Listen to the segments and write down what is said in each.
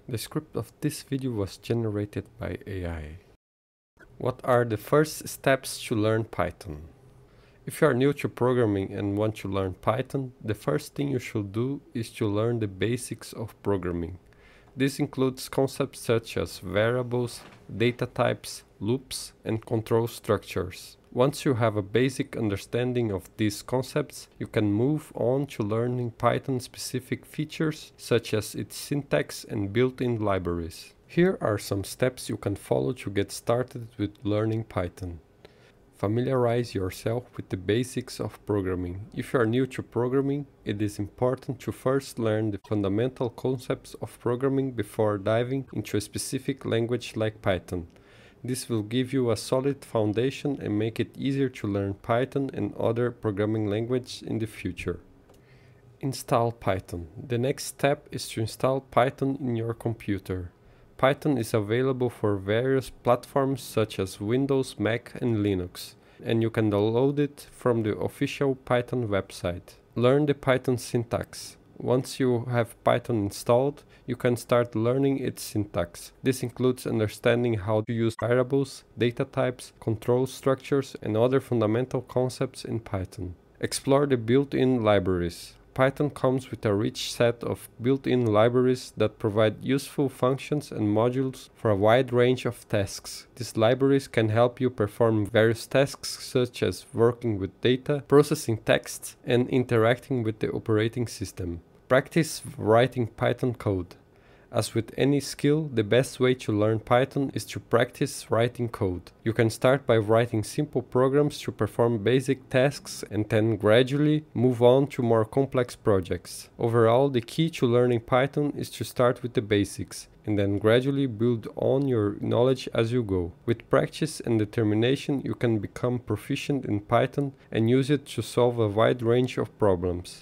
The script of this video was generated by AI. What are the first steps to learn Python? If you are new to programming and want to learn Python, the first thing you should do is to learn the basics of programming. This includes concepts such as variables, data types, loops, and control structures. Once you have a basic understanding of these concepts, you can move on to learning Python-specific features such as its syntax and built-in libraries. Here are some steps you can follow to get started with learning Python. Familiarize yourself with the basics of programming. If you are new to programming, it is important to first learn the fundamental concepts of programming before diving into a specific language like Python. This will give you a solid foundation and make it easier to learn Python and other programming languages in the future. Install Python. The next step is to install Python in your computer. Python is available for various platforms such as Windows, Mac, and Linux, and you can download it from the official Python website. Learn the Python syntax. Once you have Python installed, you can start learning its syntax. This includes understanding how to use variables, data types, control structures, and other fundamental concepts in Python. Explore the built-in libraries. Python comes with a rich set of built-in libraries that provide useful functions and modules for a wide range of tasks. These libraries can help you perform various tasks such as working with data, processing text, and interacting with the operating system. Practice writing Python code. As with any skill, the best way to learn Python is to practice writing code. You can start by writing simple programs to perform basic tasks and then gradually move on to more complex projects. Overall, the key to learning Python is to start with the basics and then gradually build on your knowledge as you go. With practice and determination, you can become proficient in Python and use it to solve a wide range of problems.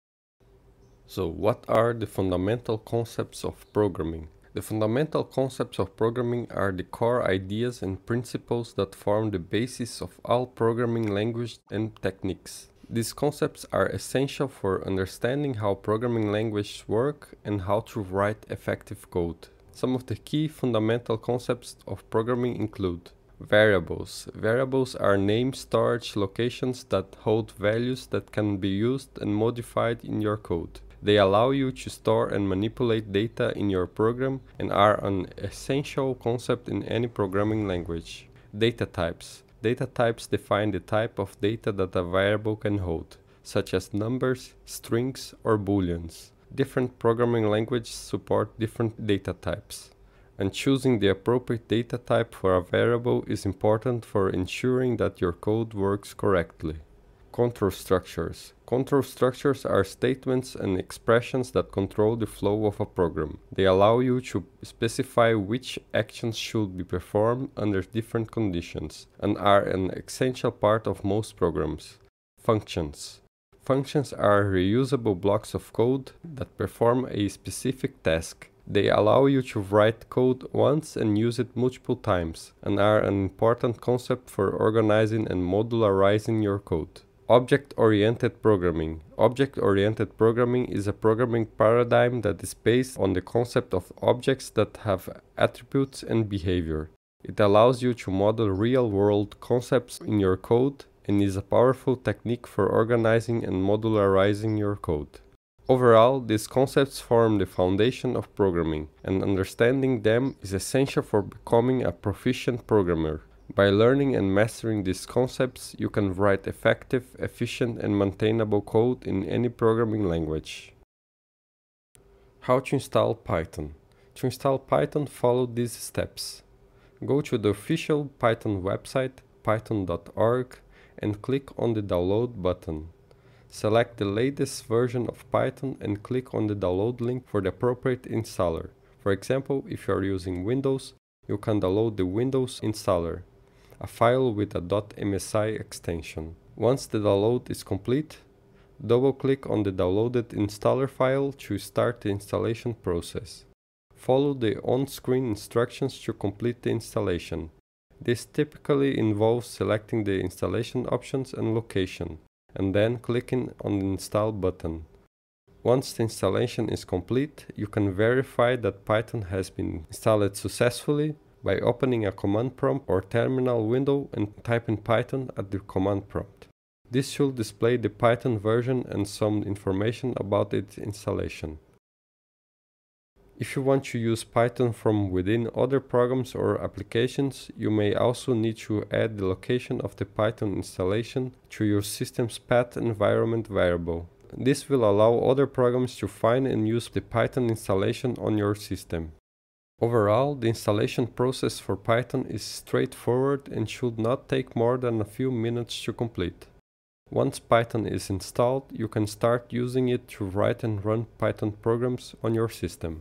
So, what are the fundamental concepts of programming? The fundamental concepts of programming are the core ideas and principles that form the basis of all programming languages and techniques. These concepts are essential for understanding how programming languages work and how to write effective code. Some of the key fundamental concepts of programming include variables. Variables are name storage locations that hold values that can be used and modified in your code. They allow you to store and manipulate data in your program and are an essential concept in any programming language. Data types. Data types define the type of data that a variable can hold, such as numbers, strings, or booleans. Different programming languages support different data types, and choosing the appropriate data type for a variable is important for ensuring that your code works correctly. Control structures. Control structures are statements and expressions that control the flow of a program. They allow you to specify which actions should be performed under different conditions and are an essential part of most programs. Functions. Functions are reusable blocks of code that perform a specific task. They allow you to write code once and use it multiple times, and are an important concept for organizing and modularizing your code. Object-oriented programming. Object-oriented programming is a programming paradigm that is based on the concept of objects that have attributes and behavior. It allows you to model real-world concepts in your code and is a powerful technique for organizing and modularizing your code. Overall, these concepts form the foundation of programming, and understanding them is essential for becoming a proficient programmer. By learning and mastering these concepts, you can write effective, efficient, and maintainable code in any programming language. How to install Python? To install Python, follow these steps. Go to the official Python website, python.org, and click on the download button. Select the latest version of Python and click on the download link for the appropriate installer. For example, if you are using Windows, you can download the Windows installer, a file with a .msi extension. Once the download is complete, double-click on the downloaded installer file to start the installation process. Follow the on-screen instructions to complete the installation. This typically involves selecting the installation options and location, and then clicking on the Install button. Once the installation is complete, you can verify that Python has been installed successfully by opening a command prompt or terminal window and typing Python at the command prompt. This should display the Python version and some information about its installation. If you want to use Python from within other programs or applications, you may also need to add the location of the Python installation to your system's path environment variable. This will allow other programs to find and use the Python installation on your system. Overall, the installation process for Python is straightforward and should not take more than a few minutes to complete. Once Python is installed, you can start using it to write and run Python programs on your system.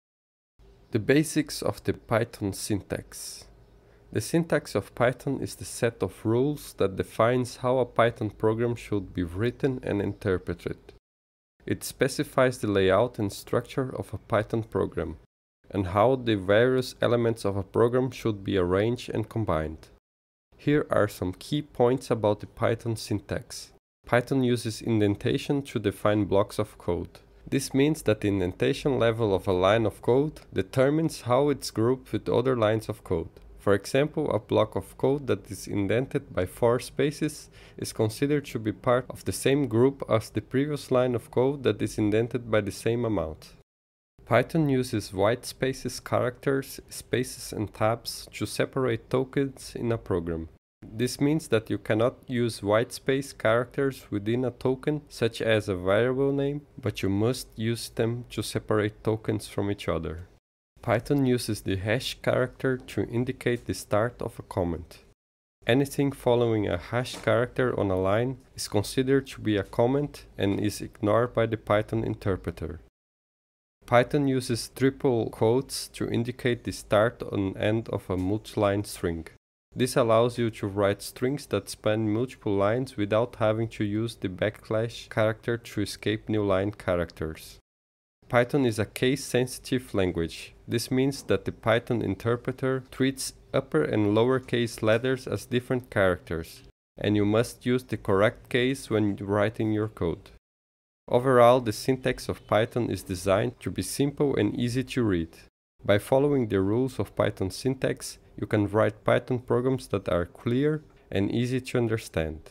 The basics of the Python syntax. The syntax of Python is the set of rules that defines how a Python program should be written and interpreted. It specifies the layout and structure of a Python program, and how the various elements of a program should be arranged and combined. Here are some key points about the Python syntax. Python uses indentation to define blocks of code. This means that the indentation level of a line of code determines how it's grouped with other lines of code. For example, a block of code that is indented by 4 spaces is considered to be part of the same group as the previous line of code that is indented by the same amount. Python uses white spaces, characters, spaces and tabs to separate tokens in a program. This means that you cannot use whitespace characters within a token, such as a variable name, but you must use them to separate tokens from each other. Python uses the hash character to indicate the start of a comment. Anything following a hash character on a line is considered to be a comment and is ignored by the Python interpreter. Python uses triple quotes to indicate the start and end of a multi-line string. This allows you to write strings that span multiple lines without having to use the backslash character to escape new line characters. Python is a case-sensitive language. This means that the Python interpreter treats upper and lower case letters as different characters, and you must use the correct case when writing your code. Overall, the syntax of Python is designed to be simple and easy to read. By following the rules of Python syntax, you can write Python programs that are clear and easy to understand.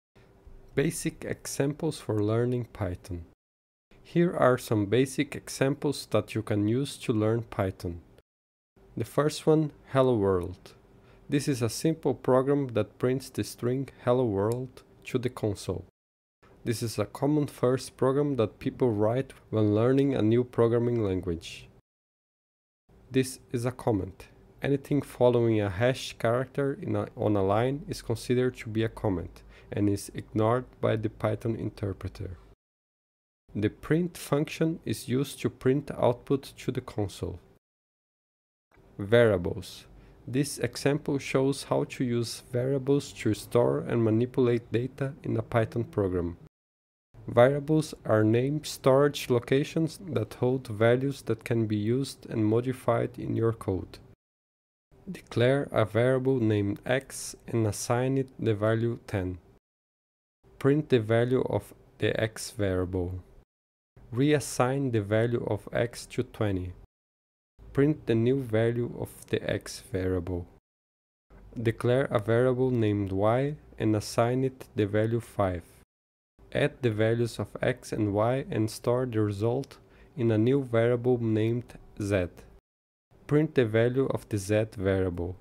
Basic examples for learning Python. Here are some basic examples that you can use to learn Python. The first one, Hello World. This is a simple program that prints the string Hello World to the console. This is a common first program that people write when learning a new programming language. This is a comment. Anything following a hash character on a line is considered to be a comment and is ignored by the Python interpreter. The print function is used to print output to the console. Variables. This example shows how to use variables to store and manipulate data in a Python program. Variables are named storage locations that hold values that can be used and modified in your code. Declare a variable named x and assign it the value 10. Print the value of the x variable. Reassign the value of x to 20. Print the new value of the x variable. Declare a variable named y and assign it the value 5. Add the values of x and y and store the result in a new variable named z. Print the value of the z variable.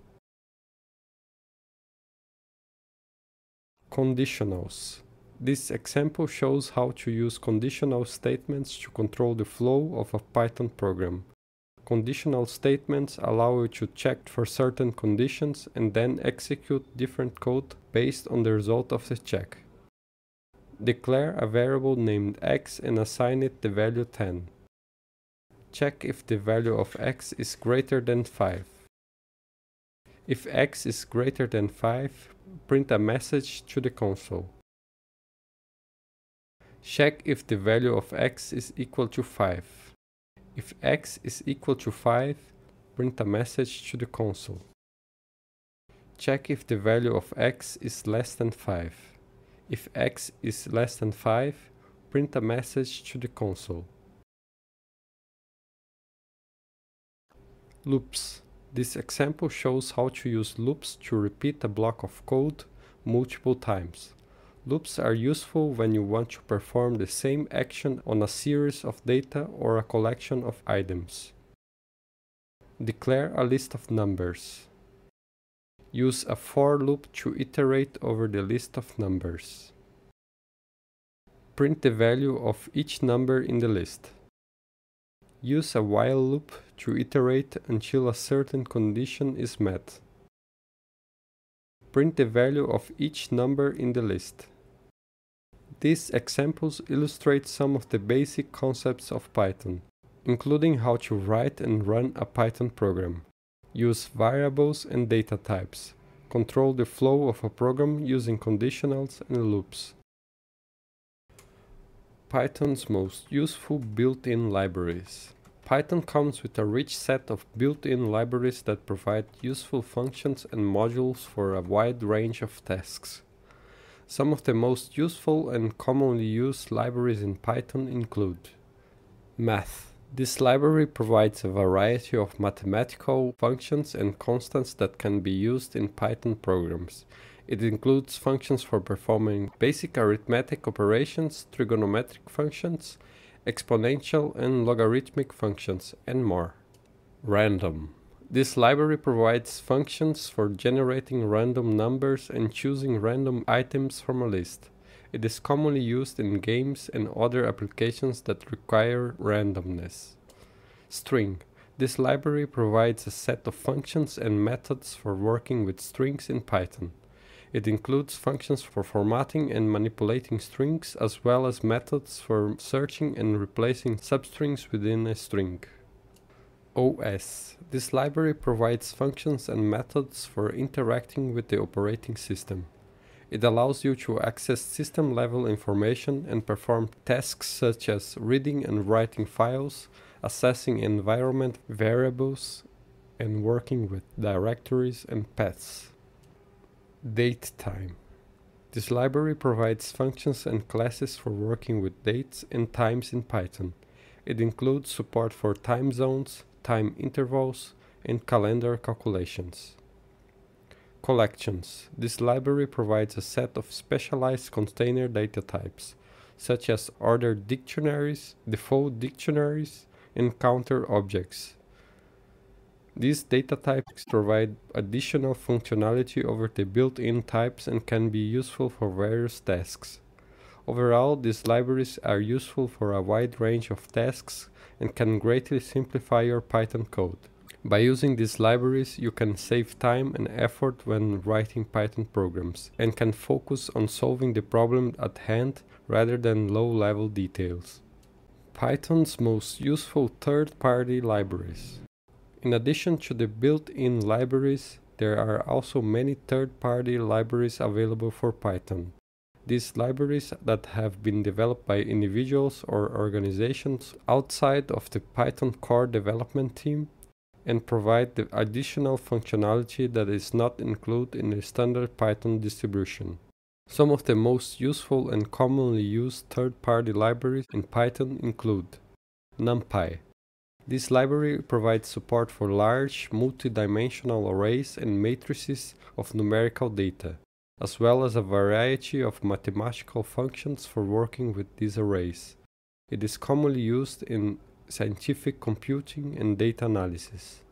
Conditionals. This example shows how to use conditional statements to control the flow of a Python program. Conditional statements allow you to check for certain conditions and then execute different code based on the result of the check. Declare a variable named x and assign it the value 10. Check if the value of x is greater than 5. If x is greater than 5, print a message to the console. Check if the value of x is equal to 5. If x is equal to 5, print a message to the console. Check if the value of x is less than 5. If x is less than 5, print a message to the console. Loops. This example shows how to use loops to repeat a block of code multiple times. Loops are useful when you want to perform the same action on a series of data or a collection of items. Declare a list of numbers. Use a for loop to iterate over the list of numbers. Print the value of each number in the list. Use a while loop to iterate until a certain condition is met. Print the value of each number in the list. These examples illustrate some of the basic concepts of Python, including how to write and run a Python program. Use variables and data types. Control the flow of a program using conditionals and loops. Python's most useful built-in libraries. Python comes with a rich set of built-in libraries that provide useful functions and modules for a wide range of tasks. Some of the most useful and commonly used libraries in Python include Math. This library provides a variety of mathematical functions and constants that can be used in Python programs. It includes functions for performing basic arithmetic operations, trigonometric functions, exponential and logarithmic functions, and more. Random. This library provides functions for generating random numbers and choosing random items from a list. It is commonly used in games and other applications that require randomness. String. This library provides a set of functions and methods for working with strings in Python. It includes functions for formatting and manipulating strings, as well as methods for searching and replacing substrings within a string. OS. This library provides functions and methods for interacting with the operating system. It allows you to access system-level information and perform tasks such as reading and writing files, assessing environment variables, and working with directories and paths. Datetime. This library provides functions and classes for working with dates and times in Python. It includes support for time zones, time intervals, and calendar calculations. Collections. This library provides a set of specialized container data types, such as ordered dictionaries, default dictionaries, and counter objects. These data types provide additional functionality over the built-in types and can be useful for various tasks. Overall, these libraries are useful for a wide range of tasks and can greatly simplify your Python code. By using these libraries, you can save time and effort when writing Python programs and can focus on solving the problem at hand rather than low-level details. Python's most useful third-party libraries. In addition to the built-in libraries, there are also many third-party libraries available for Python. These libraries that have been developed by individuals or organizations outside of the Python core development team and provide the additional functionality that is not included in the standard Python distribution. Some of the most useful and commonly used third-party libraries in Python include NumPy. This library provides support for large, multi-dimensional arrays and matrices of numerical data, as well as a variety of mathematical functions for working with these arrays. It is commonly used in scientific computing and data analysis.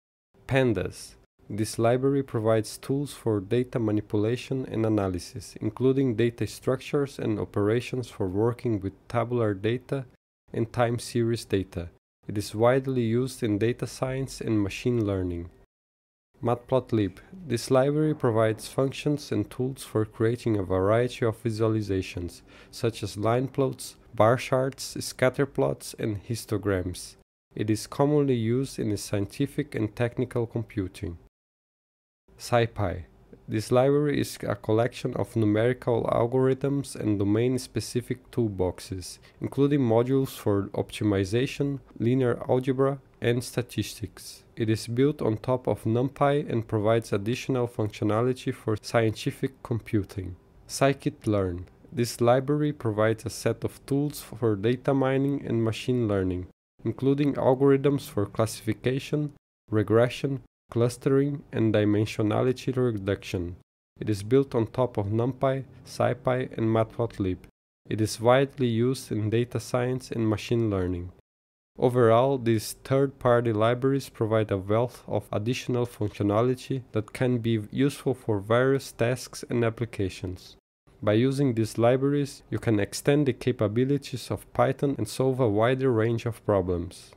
Pandas. This library provides tools for data manipulation and analysis, including data structures and operations for working with tabular data and time series data. It is widely used in data science and machine learning. Matplotlib. This library provides functions and tools for creating a variety of visualizations, such as line plots, bar charts, scatter plots, and histograms. It is commonly used in scientific and technical computing. SciPy. This library is a collection of numerical algorithms and domain-specific toolboxes, including modules for optimization, linear algebra, and statistics. It is built on top of NumPy and provides additional functionality for scientific computing. Scikit-learn. This library provides a set of tools for data mining and machine learning, including algorithms for classification, regression, clustering, and dimensionality reduction. It is built on top of NumPy, SciPy, and Matplotlib. It is widely used in data science and machine learning. Overall, these third-party libraries provide a wealth of additional functionality that can be useful for various tasks and applications. By using these libraries, you can extend the capabilities of Python and solve a wider range of problems.